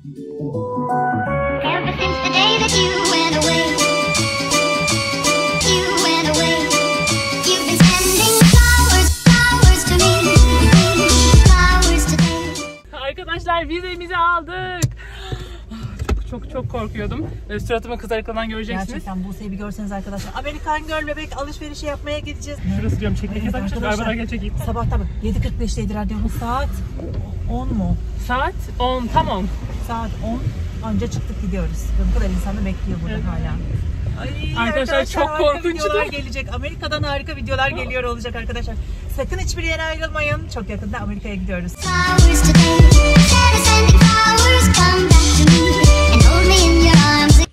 Ever since the day that you went away, you've been sending flowers to me, flowers today. Arkadaşlar vizemizi aldık. Çok korkuyordum. Suratımın kızarıklığından göreceksiniz. Gerçekten Buse'yi bir görseniz arkadaşlar. Amerikan Girl bebek alışverişi yapmaya gideceğiz. Şurası diyorum çekmek Evet, yasak. Arabadan gel çekeyim. Sabahtan 7.45'teydi radyomuz. Saat 10 mu? Saat 10, tam 10. Saat 10. Anca çıktık gidiyoruz. Ve bu kadar insan da bekliyor burada Evet. hala. Ay, Arkadaşlar çok harika korkunçtu. videolar gelecek. Amerika'dan harika videolar geliyor olacak arkadaşlar. Sakın hiçbir yere ayrılmayın. Çok yakında Amerika'ya gidiyoruz. Flowers today, instead of sending flowers, come back to me and hold me in your arms.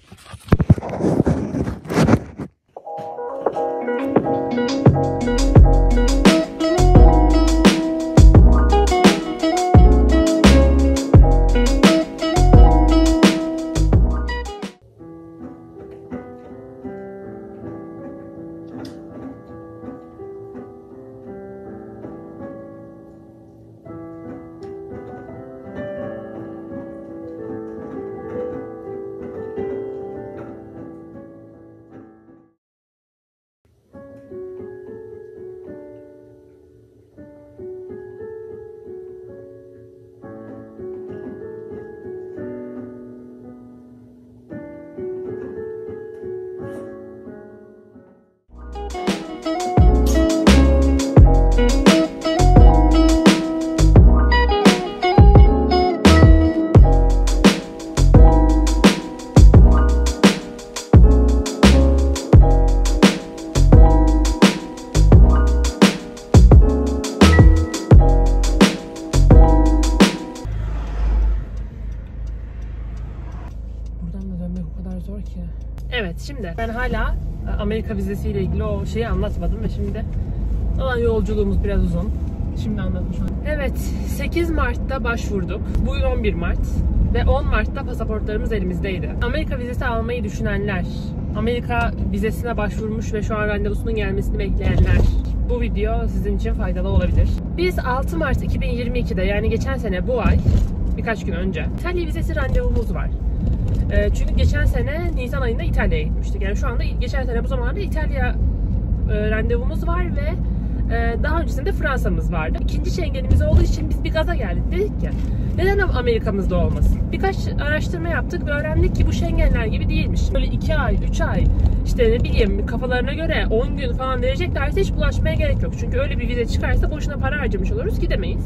Evet, şimdi ben hala Amerika vizesiyle ilgili o şeyi anlatmadım ve şimdi olan yolculuğumuz biraz uzun. Şimdi anlatmış olayım. Evet, 8 Mart'ta başvurduk. Bugün 11 Mart ve 10 Mart'ta pasaportlarımız elimizdeydi. Amerika vizesi almayı düşünenler, Amerika vizesine başvurmuş ve şu an randevusunun gelmesini bekleyenler, bu video sizin için faydalı olabilir. Biz 6 Mart 2022'de, yani geçen sene bu ay, birkaç gün önce İtalya vizesi randevumuz var. Çünkü geçen sene Nisan ayında İtalya'ya gitmiştik. Yani şu anda geçen sene bu zamanlarda İtalya randevumuz var ve daha öncesinde Fransa'mız vardı. İkinci Schengen'imiz olduğu için biz bir gaza geldik. Dedik ki neden Amerika'mızda olmasın? Birkaç araştırma yaptık ve öğrendik ki bu Schengenler gibi değilmiş. Böyle 2 ay, 3 ay, işte ne bileyim kafalarına göre 10 gün falan vereceklerse hiç bulaşmaya gerek yok. Çünkü öyle bir vize çıkarsa boşuna para harcamış oluruz, gidemeyiz.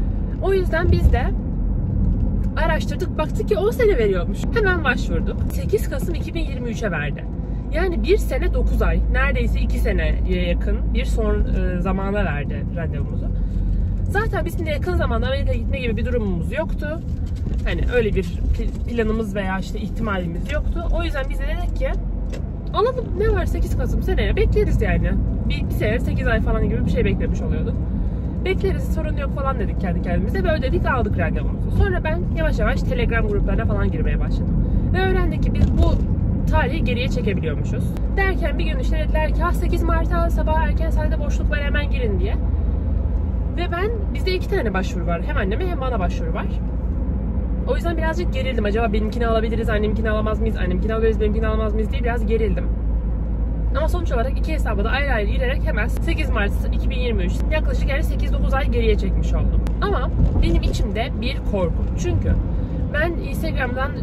O yüzden biz de araştırdık, baktık ki 10 sene veriyormuş. Hemen başvurduk. 8 Kasım 2023'e verdi. Yani 1 sene 9 ay, neredeyse 2 seneye yakın bir son zamana verdi randevumuzu. Zaten bizim de yakın zamanda Amerika'ya gitme gibi bir durumumuz yoktu. Hani öyle bir planımız veya işte ihtimalimiz yoktu. O yüzden biz de dedik ki alalım, ne var 8 Kasım seneye bekleriz yani. Bir sene 8 ay falan gibi bir şey beklemiş oluyorduk. Bekleriz, sorun yok falan dedik kendi kendimize ve ödedik, aldık randevumuzu. Sonra ben yavaş yavaş Telegram gruplarına falan girmeye başladım. Ve öğrendik ki biz bu tarihi geriye çekebiliyormuşuz. Derken bir gün işte dediler ki 8 Mart'a sabah erken saatte boşluk var, hemen girin diye. Ve bizde 2 tane başvuru var. Hem anneme hem bana başvuru var. O yüzden birazcık gerildim. Acaba benimkini alabiliriz, annemkini alamaz mıyız, annemkini alabiliriz, benimkini alamaz mıyız diye biraz gerildim. Ama sonuç olarak 2 hesaba da ayrı ayrı girerek hemen 8 Mart 2023 yaklaşık yani 8-9 ay geriye çekmiş oldum. Ama benim içimde bir korku. Çünkü ben Instagram'dan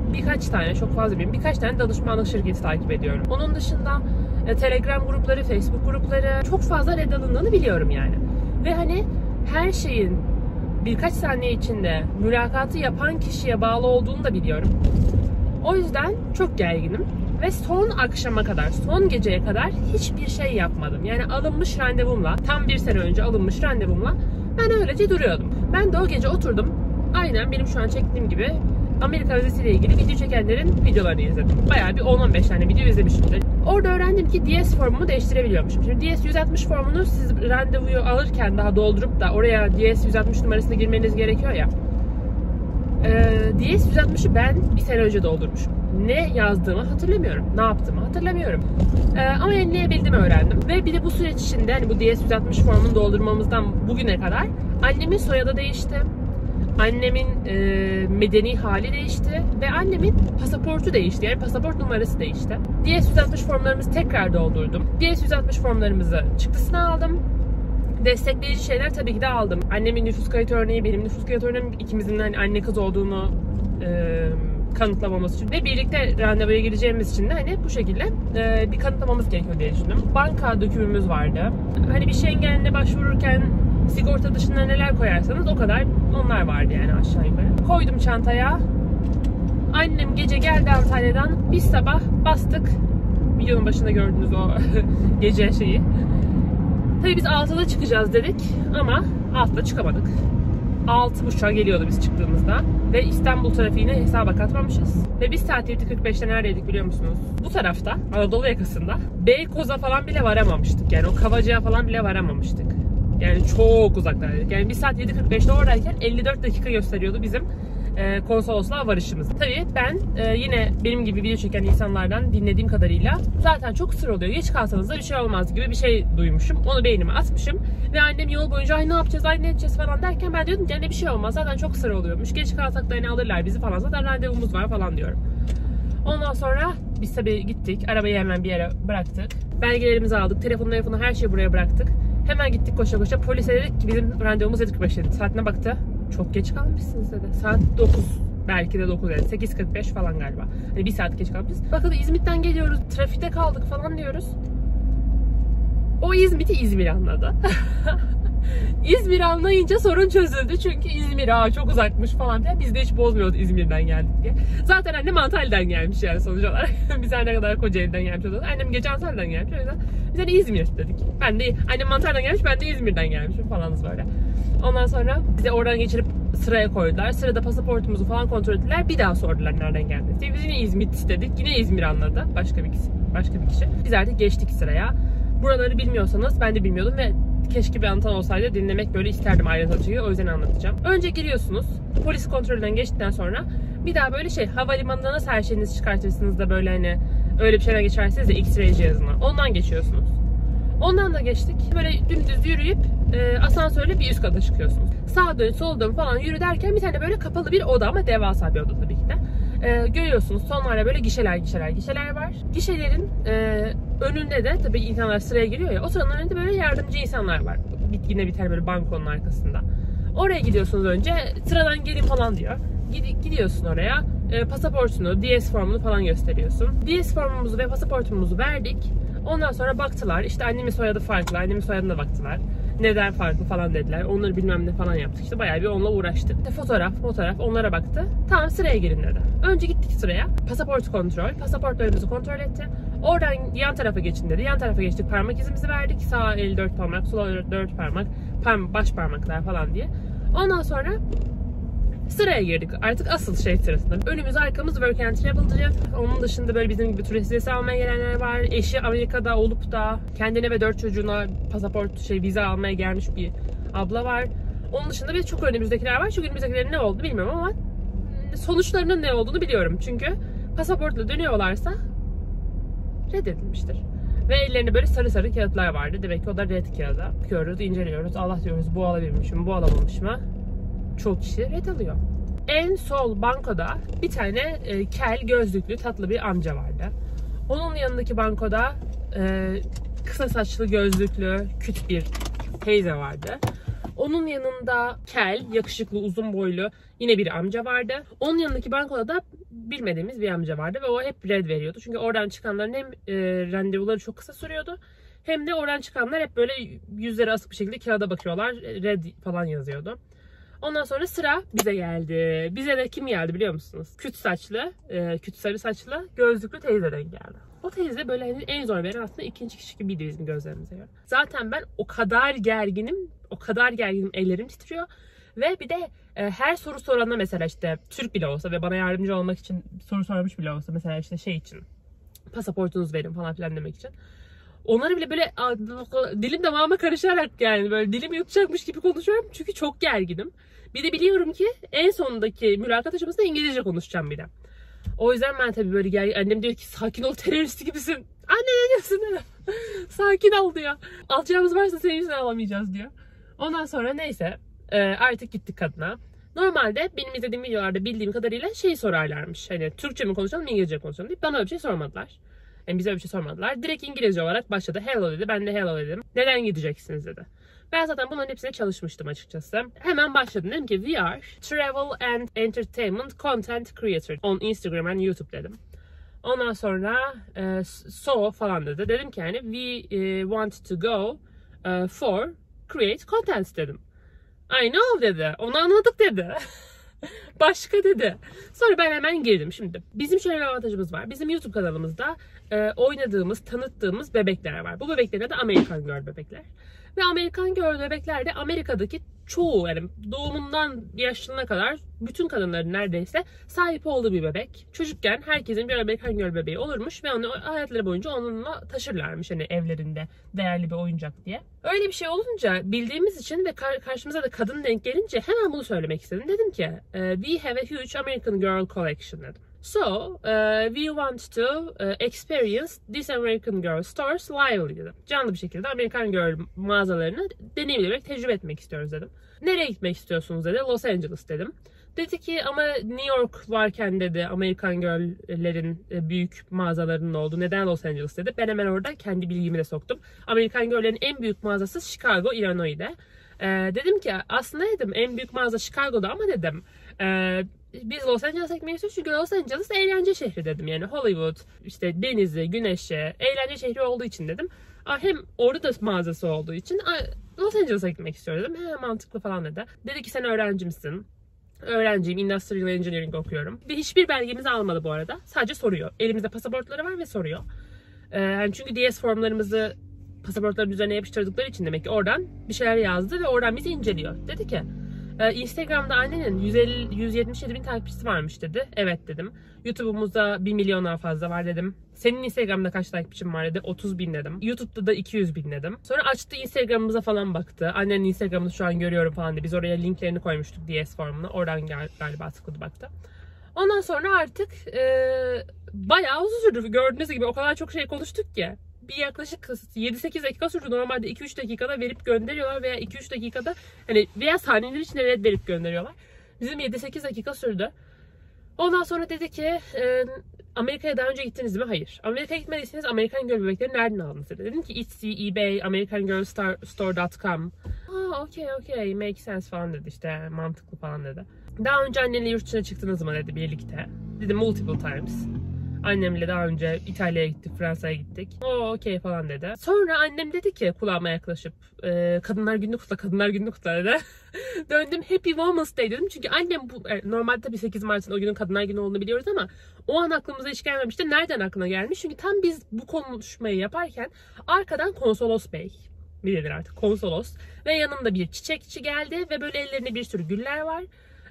çok fazla birkaç tane danışmanlık şirketi takip ediyorum. Onun dışında Telegram grupları, Facebook grupları çok fazla red alındığını biliyorum yani. Ve hani her şeyin birkaç saniye içinde mülakatı yapan kişiye bağlı olduğunu da biliyorum. O yüzden çok gerginim. Ve son akşama kadar, son geceye kadar hiçbir şey yapmadım. Yani alınmış randevumla, tam 1 sene önce alınmış randevumla ben öylece duruyordum. Ben de o gece oturdum, aynen benim şu an çektiğim gibi Amerika vizesiyle ilgili video çekenlerin videolarını izledim. Bayağı bir 10-15 tane video izlemişimdir. Orada öğrendim ki DS formumu değiştirebiliyormuşum. Şimdi DS 160 formunu siz randevuyu alırken daha doldurup da oraya DS 160 numarasını girmeniz gerekiyor ya. DS 160'ı ben 1 sene önce doldurmuşum. Ne yazdığımı hatırlamıyorum. Ne yaptığımı hatırlamıyorum. Ama yenileyebildiğimi öğrendim. Ve bir de bu süreç içinde hani bu DS 160 formunu doldurmamızdan bugüne kadar annemin soyadı değişti. Annemin medeni hali değişti ve annemin pasaportu değişti. Yani pasaport numarası değişti. DS-160 formlarımızı tekrar doldurdum. DS-160 formlarımızı çıktısını aldım. Destekleyici şeyler tabii ki de aldım. Annemin nüfus kayıt örneği, benim nüfus kayıt örneğim, ikimizin hani anne kız olduğunu kanıtlamamız için ve birlikte randevuya gireceğimiz için de hani bu şekilde bir kanıtlamamız gerekiyor diye düşündüm. Banka dökümümüz vardı. Hani bir Schengen'le başvururken sigorta dışında neler koyarsanız o kadar onlar vardı yani aşağı yukarı. Koydum çantaya. Annem gece geldi Antalya'dan. Biz sabah bastık. Videonun başında gördüğünüz o gece şeyi. Tabii biz 6'da çıkacağız dedik ama 6'da çıkamadık. 6.30'a geliyordu biz çıktığımızda. Ve İstanbul trafiğine hesaba katmamışız. Ve biz saat 7.45'te neredeydik biliyor musunuz? Bu tarafta, Anadolu yakasında. Beykoz'a falan bile varamamıştık. Yani o Kavacık'a falan bile varamamıştık. Yani çok uzaklardaydık. Yani biz saat 7.45'te oradayken 54 dakika gösteriyordu bizim konsolosluğa varışımız. Tabii ben yine benim gibi video çeken insanlardan dinlediğim kadarıyla zaten çok sıra oluyor. Geç kalsanız da bir şey olmaz gibi bir şey duymuşum. Onu beynime atmışım. Ve annem yol boyunca ay ne yapacağız, ay ne edeceğiz falan derken ben diyordum ki yani bir şey olmaz. Zaten çok sıra oluyormuş. Geç kalsak da hani alırlar bizi falan. Zaten randevumuz var falan diyorum. Ondan sonra biz tabii gittik. Arabayı hemen bir yere bıraktık. Belgelerimizi aldık. Telefonu her şeyi buraya bıraktık. Hemen gittik koşa koşa. Polise dedik ki bizim randevumuz 7.45 dedi. Saatine baktı. Çok geç kalmışsınız dedi. Saat 9. Belki de 9 dedi. 8.45 falan galiba. Hani bir saat geç kalmışız. Bakın İzmit'ten geliyoruz. Trafikte kaldık falan diyoruz. O İzmit'i İzmir anladı. İzmir anlayınca sorun çözüldü. Çünkü İzmir çok uzakmış falan diye. Biz de hiç bozmuyoruz İzmir'den geldik diye. Zaten annem Antalya'dan gelmiş yani sonuç olarak. Biz her ne kadar Kocaeli'den gelmiş olduk. Annem geçen Antalya'dan gelmiş. O yüzden biz de İzmir dedik. Ben de annem Antalya'dan gelmiş, ben de İzmir'den gelmişim falanız böyle. Ondan sonra bizi oradan geçirip sıraya koydular. Sırada pasaportumuzu falan kontrol ettiler. Bir daha sordular nereden geldik diye. Biz yine İzmit istedik. Yine İzmir anladı. Başka bir kişi. Biz artık geçtik sıraya. Buraları bilmiyorsanız ben de bilmiyordum ve keşke bir anlatan olsaydı dinlemek böyle isterdim ayrıntılı. O yüzden anlatacağım. Önce giriyorsunuz. Polis kontrolünden geçtikten sonra bir daha böyle havalimanında nasıl her şeyinizi çıkartırsınız da böyle hani öyle bir şeyden geçersiniz de X-ray cihazına. Ondan geçiyorsunuz. Ondan da geçtik. Böyle dümdüz yürüyüp asansörle bir üst kata çıkıyorsunuz. Sağa dön, sola dön falan yürü derken bir tane böyle kapalı bir oda ama devasa bir oda tabii ki de. Görüyorsunuz sonlarda böyle gişeler var. Gişelerin önünde de tabii insanlar sıraya giriyor ya, o sıranın önünde böyle yardımcı insanlar var. Yine bir tane böyle bankonun arkasında. Oraya gidiyorsunuz önce, sıradan gelin falan diyor. Gidiyorsun oraya, pasaportunu, DS formunu falan gösteriyorsun. DS formumuzu ve pasaportumuzu verdik. Ondan sonra baktılar, işte annemin soyadı farklı, annemin soyadına baktılar. Neden farklı falan dediler. Onları bilmem ne falan yaptık. İşte bayağı bir onunla uğraştık. Fotoğraf onlara baktı. Tamam sıraya girin dedi. Önce gittik sıraya. Pasaport kontrol. Pasaportlarımızı kontrol etti. Oradan yan tarafa geçin dedi. Yan tarafa geçtik. Parmak izimizi verdik. Sağ el 4 parmak, sol el 4 parmak, baş parmaklar falan diye. Ondan sonra sıraya girdik. Artık asıl şey sırasında. Önümüz arkamız work and travel'cı. Onun dışında böyle bizim gibi turist vizesi almaya gelenler var. Eşi Amerika'da olup da kendine ve 4 çocuğuna pasaport vize almaya gelmiş bir abla var. Onun dışında bir çok önümüzdekiler var. Şu önümüzdekilerin ne olduğunu bilmiyorum ama sonuçlarının ne olduğunu biliyorum. Çünkü pasaportla dönüyorlarsa reddedilmiştir. Ve ellerinde böyle sarı kağıtlar vardı. Demek ki o da red kağıdı. Bakıyoruz, inceliyoruz. Allah diyoruz bu alabilmiş mi, bu alamamış mı? Çok kişi red alıyor. En sol bankoda bir tane kel, gözlüklü, tatlı bir amca vardı. Onun yanındaki bankoda kısa saçlı, gözlüklü, küt bir teyze vardı. Onun yanında kel, yakışıklı, uzun boylu yine bir amca vardı. Onun yanındaki bankoda da bilmediğimiz bir amca vardı ve o hep red veriyordu. Çünkü oradan çıkanların hem randevuları çok kısa sürüyordu, hem de oradan çıkanlar hep böyle yüzleri asık bir şekilde kağıda bakıyorlar. Red falan yazıyordu. Ondan sonra sıra bize geldi. Bize de kim geldi biliyor musunuz? Küt saçlı, küt sarı saçlı, gözlüklü teyzeden geldi. O teyze böyle hani en zor veren aslında ikinci kişi gibiydi bizim gözlerimize göre. Zaten ben o kadar gerginim, ellerim titriyor. Ve bir de her soru sorana mesela işte Türk bile olsa ve bana yardımcı olmak için soru sormuş bile olsa mesela işte şey için pasaportunuzu verin falan filan demek için. Onları bile böyle dilim damağıma karışarak yani böyle dilim yutacakmış gibi konuşuyorum çünkü çok gerginim. Bir de biliyorum ki en sondaki mülakat aşamasında İngilizce konuşacağım bir de. O yüzden ben tabii böyle gergin. Annem diyor ki sakin ol, terörist gibisin. Anne ne diyorsun? Sakin ol diyor. Alacağımız varsa senin yüzünden alamayacağız diyor. Ondan sonra neyse artık gittik kadına. Normalde benim izlediğim videolarda bildiğim kadarıyla şey sorarlarmış. Hani Türkçe mi konuşalım, İngilizce mi konuşalım deyip bana öyle bir şey sormadılar. Yani bize öyle bir şey sormadılar. Direkt İngilizce olarak başladı. Hello dedi. Ben de hello dedim. Neden gideceksiniz dedi. Ben zaten bunların hepsine çalışmıştım açıkçası. Hemen başladım. Dedim ki we are travel and entertainment content creator on Instagram and YouTube dedim. Ondan sonra so falan dedi. Dedim ki yani we want to go for create content dedim. I know dedi. Onu anladık dedi. Başka dedi. Sonra ben hemen girdim. Şimdi bizim şöyle bir avantajımız var. Bizim YouTube kanalımızda oynadığımız, tanıttığımız bebekler var. Bu bebeklerin adı American Girl bebekler. Ve American Girl bebekler de Amerika'daki çoğu, yani doğumundan yaşlılığına kadar bütün kadınların neredeyse sahip olduğu bir bebek. Çocukken herkesin bir American Girl bebeği olurmuş ve onu hayatları boyunca onunla taşırlarmış hani evlerinde değerli bir oyuncak diye. Öyle bir şey olunca bildiğimiz için ve karşımıza da kadın denk gelince hemen bunu söylemek istedim. Dedim ki we have a huge American Girl collection dedim. So, we want to experience this American Girl stores live dedim. Canlı bir şekilde American Girl mağazalarını deneyimlemek, tecrübe etmek istiyoruz dedim. Nereye gitmek istiyorsunuz dedi. Los Angeles dedim. Dedi ki ama New York varken dedi American Girl'lerin büyük mağazalarının olduğu. Neden Los Angeles dedi. Ben hemen orada kendi bilgimi de soktum. American Girl'lerin en büyük mağazası Chicago, Illinois'de. Dedim ki aslında dedim en büyük mağaza Chicago'da ama dedim biz Los Angeles'a gitmek istiyoruz çünkü Los Angeles eğlence şehri dedim. Yani Hollywood, işte denizi, güneşi, eğlence şehri olduğu için dedim. Hem orada da mağazası olduğu için Los Angeles'a gitmek istiyorum dedim. He, mantıklı falan dedi. Dedi ki sen öğrenci misin? Öğrenciyim, Industrial Engineering okuyorum. Ve hiçbir belgemizi almadı bu arada. Sadece soruyor. Elimizde pasaportları var ve soruyor. Yani çünkü DS formlarımızı pasaportların üzerine yapıştırdıkları için demek ki oradan bir şeyler yazdı ve oradan bizi inceliyor. Dedi ki Instagram'da annenin 177 bin takipçisi varmış dedi. Evet dedim. YouTube'umuzda 1 milyondan fazla var dedim. Senin Instagram'da kaç takipçin var dedi. 30 bin dedim. YouTube'da da 200 bin dedim. Sonra açtı Instagram'ımıza falan baktı. Annenin Instagram'ını şu an görüyorum falan dedi. Biz oraya linklerini koymuştuk DS formuna. Oradan galiba tıkladı baktı. Ondan sonra artık bayağı uzun sürdü. Gördüğünüz gibi o kadar çok şey konuştuk ki. Bir yaklaşık 7-8 dakika sürdü. Normalde 2-3 dakikada verip gönderiyorlar veya 2-3 dakikada hani veya saniyeler içinde red verip gönderiyorlar. Bizim 7-8 dakika sürdü. Ondan sonra dedi ki Amerika'ya daha önce gittiniz mi? Hayır. Amerika'ya gitmediyseniz American Girl bebekleri nereden aldınız dedi. Dedim ki Etsy, eBay, AmericanGirlStore.com. Okay, make sense falan dedi, işte mantıklı falan dedi. Daha önce annenle yurt dışına çıktınız mı dedi birlikte. Dedim multiple times. Annemle daha önce İtalya'ya gittik, Fransa'ya gittik. Okey falan dedi. Sonra annem dedi ki kulağıma yaklaşıp Kadınlar Günü'nü kutla, Kadınlar Günü'nü kutla dedi. Döndüm Happy Women's Day dedim. Çünkü annem normalde tabii 8 Mart'ın o günün Kadınlar Günü olduğunu biliyoruz ama o an aklımıza hiç gelmemişti. Nereden aklına gelmiş? Çünkü tam biz bu konuşmayı yaparken arkadan konsolos bey, bilir artık konsolos ve yanında bir çiçekçi geldi ve böyle ellerinde bir sürü güller var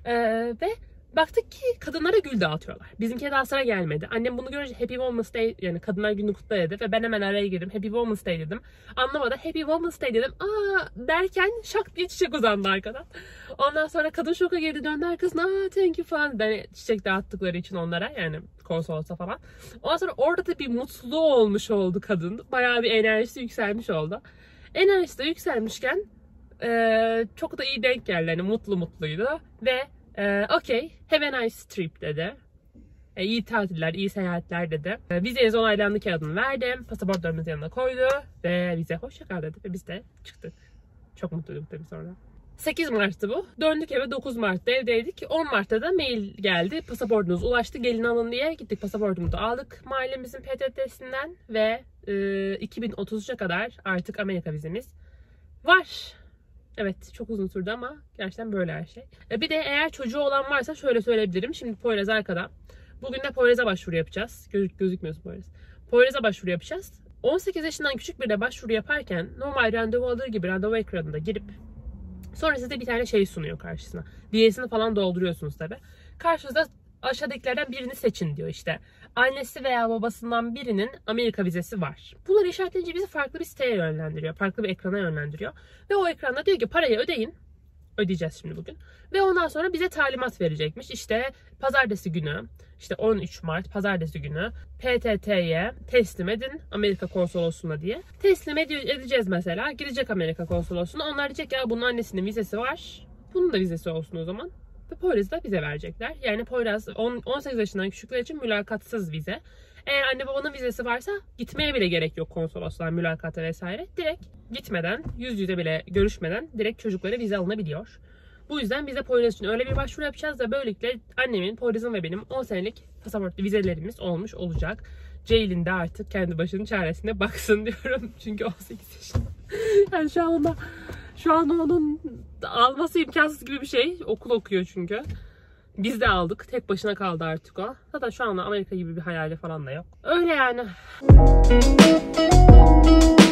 ve baktık ki kadınlara gül dağıtıyorlar. Bizimki daha sıra gelmedi. Annem bunu görünce Happy Women's Day, yani Kadınlar Günü kutla dedi ve ben hemen araya girdim. Happy Women's Day dedim. Anlamadı. Happy Women's Day dedim. Derken şak diye çiçek uzandı arkadan. Ondan sonra kadın şoka girdi, döndü arkasına. Thank you falan. Yani çiçek dağıttıkları için onlara, yani konsolosa falan. Ondan sonra orada da bir mutlu olmuş oldu kadın. Bayağı bir enerjisi yükselmiş oldu. Enerjisi de yükselmişken çok da iyi denk geldi. Yani mutluydu ve okay, have a nice trip dedi. İyi tatiller, iyi seyahatler dedi. Vizeniz onaylandı kağıdını verdim. Pasaportlarımızı yanına koydu ve bize hoşça kal dedi ve biz de çıktık. Çok mutluyduk tabii sonra. 8 Mart'tı bu. Döndük eve, 9 Mart'ta evdeydik. 10 Mart'ta da mail geldi. Pasaportunuz ulaştı, gelin alın diye. Gittik, pasaportumuzu aldık mahallemizin PTT'sinden ve 2033'e kadar artık Amerika vizemiz var. Evet, çok uzun sürdü ama gerçekten böyle her şey. Bir de eğer çocuğu olan varsa şöyle söyleyebilirim. Şimdi Poyraz arkada. Bugün de Poyraz'a başvuru yapacağız. Gözükmüyorsun Poyraz. Poyraz'a başvuru yapacağız. 18 yaşından küçük bir de başvuru yaparken normal randevu alır gibi randevu ekranında girip sonra size bir tane şey sunuyor karşısına. DS'ini falan dolduruyorsunuz tabi. Karşınızda aşağıdakilerden birini seçin diyor işte. Annesi veya babasından birinin Amerika vizesi var. Bunları işaretleyince bizi farklı bir siteye yönlendiriyor. Farklı bir ekrana yönlendiriyor. Ve o ekranda diyor ki parayı ödeyin. Ödeyeceğiz şimdi bugün. Ve ondan sonra bize talimat verecekmiş. İşte pazartesi günü, işte 13 Mart pazartesi günü PTT'ye teslim edin Amerika konsolosluğuna diye. Teslim edeceğiz mesela. Gidecek Amerika konsolosluğuna. Onlar diyecek ya bunun annesinin vizesi var. Bunun da vizesi olsun o zaman. Ve Poyraz'ı da bize verecekler. Yani Poyraz 18 yaşından küçükler için mülakatsız vize. Eğer anne babanın vizesi varsa gitmeye bile gerek yok konsolosluğa, mülakata vesaire. Direkt gitmeden, yüz yüze bile görüşmeden direkt çocuklara vize alınabiliyor. Bu yüzden biz de Poyraz için öyle bir başvuru yapacağız da böylelikle annemin, Poyraz'ın ve benim 10 senelik pasaportlu vizelerimiz olmuş olacak. Ceylin de artık kendi başının çaresine baksın diyorum. Çünkü 18 yaşında. Yani şu an onun alması imkansız gibi bir şey. Okul okuyor çünkü. Biz de aldık. Tek başına kaldı artık o. Zaten şu anda Amerika gibi bir hayali falan da yok. Öyle yani.